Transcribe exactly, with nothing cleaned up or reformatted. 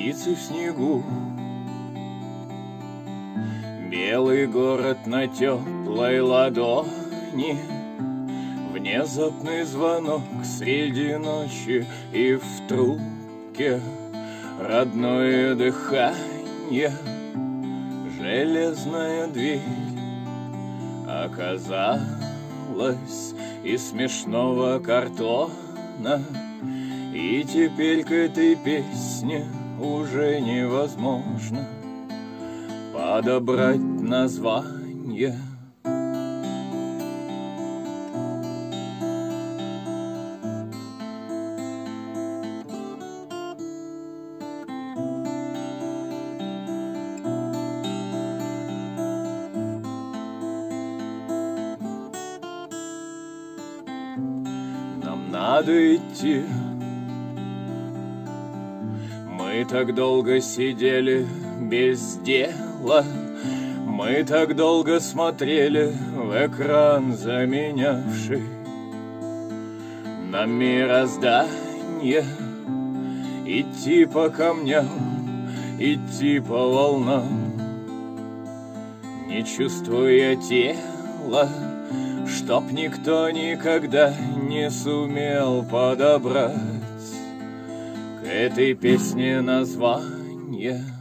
птицы в снегу. Белый город на теплой ладони, внезапный звонок среди ночи, и в трубке родное дыхание. Железная дверь оказалась из смешного картона, и теперь к этой песне уже невозможно подобрать название. Нам надо идти. Мы так долго сидели без дела, мы так долго смотрели в экран, заменявший нам мироздание. Идти по камням, идти по волнам, не чувствуя тела, чтоб никто никогда не сумел подобрать к этой песне название.